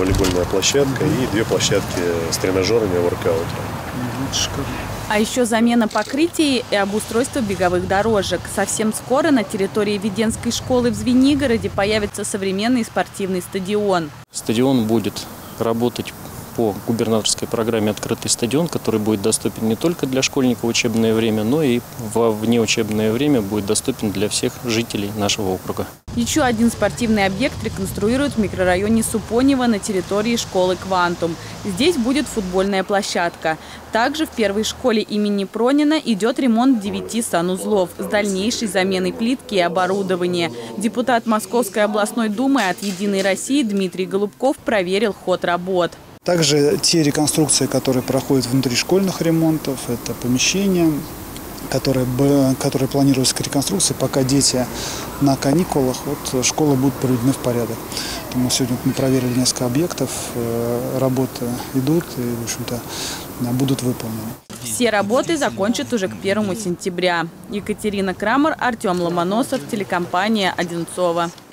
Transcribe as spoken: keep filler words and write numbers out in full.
волейбольная площадка и две площадки с тренажерами воркаута. А еще замена покрытий и обустройство беговых дорожек. Совсем скоро на территории Веденской школы в Звенигороде появится современный спортивный стадион. Стадион будет работать по губернаторской программе «Открытый стадион», который будет доступен не только для школьников в учебное время, но и во внеучебное время будет доступен для всех жителей нашего округа. Еще один спортивный объект реконструируют в микрорайоне Супонево на территории школы «Квантум». Здесь будет футбольная площадка. Также в первой школе имени Пронина идет ремонт девяти санузлов с дальнейшей заменой плитки и оборудования. Депутат Московской областной думы от «Единой России» Дмитрий Голубков проверил ход работ. Также те реконструкции, которые проходят внутри школьных ремонтов, это помещения, которые, которые планируются к реконструкции, пока дети на каникулах, вот школа будет приведена в порядок. Мы сегодня мы проверили несколько объектов, работы идут и, в общем-то, будут выполнены. Все работы закончат уже к первому сентября. Екатерина Крамер, Артем Ломоносов, телекомпания «Одинцово».